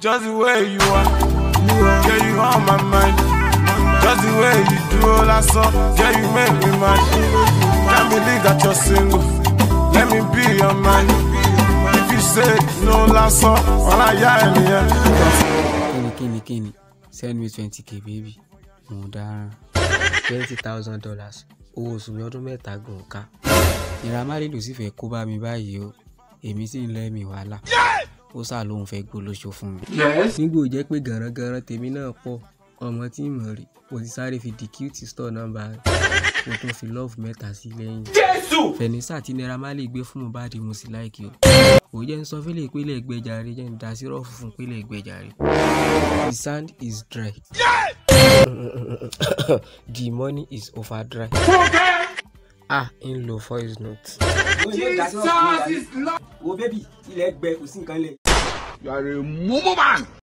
Just the way you are, yeah, you on my mind. Just the way you do all I saw, yeah, you make me mad. Can't believe that you're single, let me be your man. If you say no last song, all I hear in the Kenny, send me 20k baby. Mudara $20,000. Owó oṣù mi ọdún mẹ́ta gan ká. Naira Marley ló sì fẹ́ kó bá mi báyìí o. Èmi sì ń lẹ́mìí wàhálà. Ó sá lóun fẹ́ gbólóṣó fún mi. Nígbà ó jẹ́ pé gànràngànràn tèmi náà pọ̀. Ọmọ tí mo rí, mo ti sáré fi the cute store number. Mo tún fi love mẹ́ta sí lẹ́yìn. Fẹ̀nísà tí Naira Marley gbé fún Mohbad mo sì like o. Ó jẹ́ ń sọ fẹ́lẹ̀ ìpínlẹ̀ Ẹgbẹ́jàre jẹ́ ń da sírọ̀ fún ìpínlẹ̀ Ẹgbẹ́jàre. The sand is dry. The money is over dry. In low voice note. Jesus is Lord. Oh baby, ilẹ̀ gbẹ kò sí nǹkan lẹ̀. You are a mumu man.